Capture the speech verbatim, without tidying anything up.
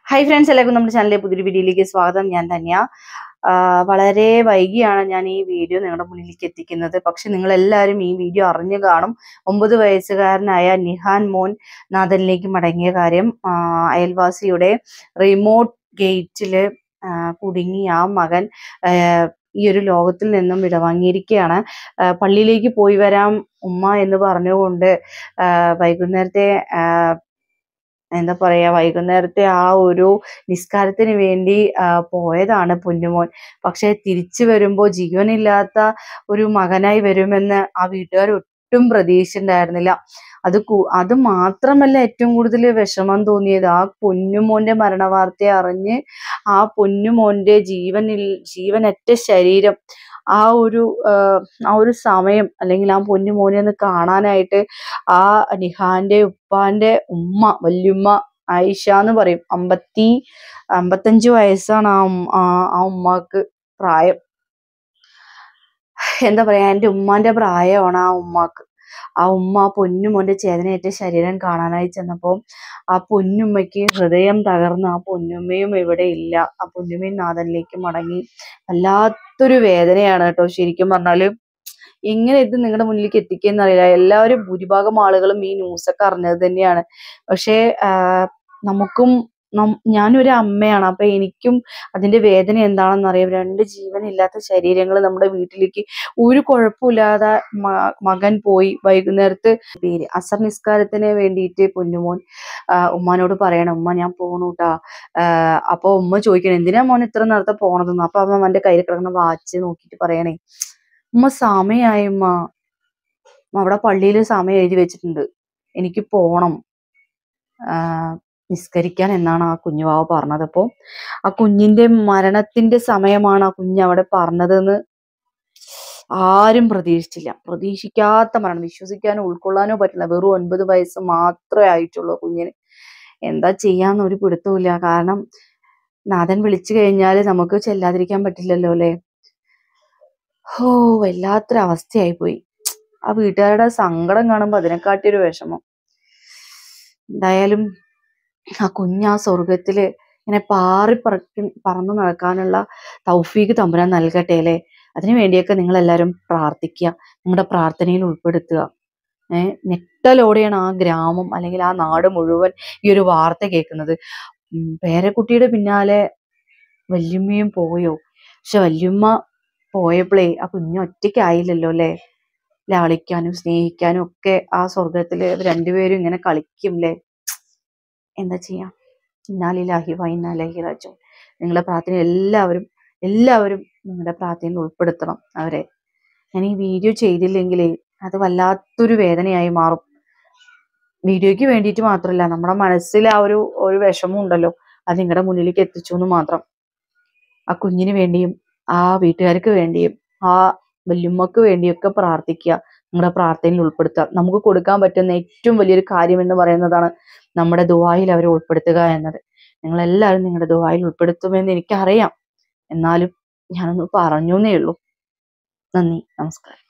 Hi friends, എല്ലാവർക്കും നമ്മുടെ ചാനലിലെ പുതിയൊരു വീഡിയോയിലേക്ക് സ്വാഗതം. ഞാൻ ധന്യ. വളരെ വൈകിയാണ് ഞാൻ ഈ വീഡിയോ നിങ്ങളുടെ മുന്നിലേക്ക് എത്തിക്കുന്നത്. പക്ഷെ നിങ്ങളെല്ലാവരും ഈ വീഡിയോ അറിഞ്ഞു കാണും. ഒമ്പത് വയസ്സുകാരനായ നിഹാൻ മോൻ നാഥനിലേക്ക് മടങ്ങിയ കാര്യം. അയൽവാസിയുടെ റിമോട്ട് ഗേറ്റിൽ കുടുങ്ങി ആ മകൻ ഈ ഒരു ലോകത്തിൽ നിന്നും വിടവാങ്ങിയിരിക്കുകയാണ്. പള്ളിയിലേക്ക് പോയി വരാം ഉമ്മ എന്ന് പറഞ്ഞുകൊണ്ട് വൈകുന്നേരത്തെ എന്താ പറയാ വൈകുന്നേരത്തെ ആ ഒരു നിസ്കാരത്തിന് വേണ്ടി പോയതാണ് പൊന്നുമോൻ. പക്ഷെ തിരിച്ചു വരുമ്പോൾ ജീവനില്ലാത്ത ഒരു മകനായി വരുമെന്ന് ആ വീട്ടുകാർ ഒട്ടും പ്രതീക്ഷിച്ചിട്ടുണ്ടായിരുന്നില്ല. അത് അത് മാത്രമല്ല, ഏറ്റവും കൂടുതൽ വിഷമം തോന്നിയത് ആ പൊന്നുമോന്റെ മരണവാർത്ത അറിഞ്ഞ് ആ പൊന്നുമോന്റെ ജീവനിൽ ജീവനറ്റ ശരീരം ആ ഒരു ആ ഒരു സമയം, അല്ലെങ്കിൽ ആ പൊന്നുമോനെ ഒന്ന് കാണാനായിട്ട് ആ നിഹാന്റെ ഉപ്പാന്റെ ഉമ്മ, വല്യുമ്മ ആയിഷ എന്ന് പറയും, അമ്പത്തി അമ്പത്തഞ്ചു വയസ്സാണ് ആ ആ ഉമ്മാക്ക് പ്രായം. എന്താ പറയാ, എൻ്റെ ഉമ്മാന്റെ പ്രായമാണ് ആ ഉമ്മാക്ക്. ആ ഉമ്മ ആ പൊന്നുമോന്റെ ചേതനയേറ്റ ശരീരം കാണാനായി ചെന്നപ്പോൾ ആ പൊന്നുമ്മയ്ക്ക് ഹൃദയം തകർന്ന് ആ പൊന്നുമ്മയും ഇവിടെ ഇല്ല. ആ പൊന്നുമ്മയും നാഥനിലേക്ക് മടങ്ങി. വല്ലാത്തൊരു വേദനയാണ് കേട്ടോ. ശരിക്കും പറഞ്ഞാല് എങ്ങനെ ഇത് നിങ്ങളുടെ മുന്നിലേക്ക് എത്തിക്കുകയെന്ന് അറിയില്ല. എല്ലാവരും ഭൂരിഭാഗം ആളുകളും ഈ ന്യൂസൊക്കെ അറിഞ്ഞത് തന്നെയാണ്. പക്ഷേ നമുക്കും ഞാനൊരു അമ്മയാണ്, അപ്പൊ എനിക്കും അതിന്റെ വേദന എന്താണെന്ന് അറിയാം. രണ്ട് ജീവനില്ലാത്ത ശരീരങ്ങൾ നമ്മുടെ വീട്ടിലേക്ക് ഒരു കുഴപ്പമില്ലാതെ മകൻ പോയി. വൈകുന്നേരത്ത് പേര് അസർ നിസ്കാരത്തിന് വേണ്ടിയിട്ട് പൊന്നുമോൻ ഉമ്മാനോട് പറയണം, ഉമ്മ ഞാൻ പോണൂട്ടാ. അപ്പൊ ഉമ്മ ചോദിക്കണം, എന്തിനാ മോൻ ഇത്ര നേരത്തെ പോണതെന്ന്. അപ്പൊ അമ്മ അവന്റെ കയ്യിൽ കിടക്കുന്ന വാച്ച് നോക്കിയിട്ട് പറയണേ, ഉമ്മ സമയായി ഉമ്മ, അവിടെ പള്ളിയിൽ സമയം എഴുതി വെച്ചിട്ടുണ്ട്, എനിക്ക് പോണം നിസ്കരിക്കാൻ എന്നാണ് ആ കുഞ്ഞുവാവ പറഞ്ഞത്. അപ്പോൾ ആ കുഞ്ഞിന്റെ മരണത്തിന്റെ സമയമാണ് ആ കുഞ്ഞ് അവിടെ പറഞ്ഞതെന്ന് ആരും പ്രതീക്ഷിച്ചില്ല. പ്രതീക്ഷിക്കാത്ത മരണം, വിശ്വസിക്കാനോ ഉൾക്കൊള്ളാനോ പറ്റില്ല. വെറും ഒൻപത് വയസ്സ് മാത്രമേ ആയിട്ടുള്ളൂ കുഞ്ഞിന്. എന്താ ചെയ്യാന്ന് ഒരു പിടുത്തമില്ല. കാരണം നാഥൻ വിളിച്ചു കഴിഞ്ഞാൽ നമുക്ക് ചെല്ലാതിരിക്കാൻ പറ്റില്ലല്ലോ അല്ലെ. ഓ, വല്ലാത്തൊരവസ്ഥയായി പോയി. ആ വീട്ടുകാരുടെ സങ്കടം കാണുമ്പോൾ അതിനെക്കാട്ടിയൊരു വിഷമം. എന്തായാലും ആ കുഞ്ഞ് ആ സ്വർഗത്തില് ഇങ്ങനെ പാറി പറക്കി പറന്നു നടക്കാനുള്ള തൗഫീഖ് തമ്പുരാൻ നൽകട്ടെ അല്ലേ. അതിനു വേണ്ടിയൊക്കെ നിങ്ങൾ എല്ലാവരും പ്രാർത്ഥിക്കുക, നിങ്ങളുടെ പ്രാർത്ഥനയിൽ ഉൾപ്പെടുത്തുക. ഏഹ് ഞെട്ടലോടെയാണ് ആ ഗ്രാമം അല്ലെങ്കിൽ ആ നാട് മുഴുവൻ ഈ ഒരു വാർത്ത കേൾക്കുന്നത്. പേരക്കുട്ടിയുടെ പിന്നാലെ വല്യമ്മയും പോയോ. പക്ഷെ വല്യമ്മ പോയപ്പോഴേ ആ കുഞ്ഞ് ഒറ്റയ്ക്കായില്ലല്ലോ അല്ലേ. ലാളിക്കാനും സ്നേഹിക്കാനും ഒക്കെ ആ സ്വർഗത്തില് രണ്ടുപേരും ഇങ്ങനെ കളിക്കും അല്ലേ. എന്താ ചെയ്യാം. ഇന്നാ ലില്ലാഹി വ ഇന്നാ ഇലൈഹി റാജിഊൻ. നിങ്ങളുടെ പ്രാർത്ഥന എല്ലാവരും എല്ലാവരും നിങ്ങളുടെ പ്രാർത്ഥനയിൽ ഉൾപ്പെടുത്തണം അവരെ. ഞാൻ ഈ വീഡിയോ ചെയ്തില്ലെങ്കിൽ അത് വല്ലാത്തൊരു വേദനയായി മാറും. വീഡിയോയ്ക്ക് വേണ്ടിയിട്ട് മാത്രമല്ല, നമ്മുടെ മനസ്സിൽ ആ ഒരു ഒരു വിഷമം ഉണ്ടല്ലോ, അത് നിങ്ങളുടെ മുന്നിലേക്ക് എത്തിച്ചു എന്ന് മാത്രം. ആ കുഞ്ഞിന് വേണ്ടിയും ആ വീട്ടുകാർക്ക് വേണ്ടിയും ആ വല്യമ്മക്ക് വേണ്ടിയൊക്കെ പ്രാർത്ഥിക്കുക, നിങ്ങളുടെ പ്രാർത്ഥനയിൽ ഉൾപ്പെടുത്തുക. നമുക്ക് കൊടുക്കാൻ പറ്റുന്ന ഏറ്റവും വലിയൊരു കാര്യം എന്ന് പറയുന്നതാണ് നമ്മുടെ ദുആയിൽ അവരെ ഉൾപ്പെടുത്തുക എന്നത്. നിങ്ങളെല്ലാവരും നിങ്ങളുടെ ദുആയിൽ ഉൾപ്പെടുത്തുമെന്ന് എനിക്കറിയാം. എന്നാലും ഞാനൊന്ന് പറഞ്ഞു എന്നേ ഉള്ളൂ. നന്ദി, നമസ്കാരം.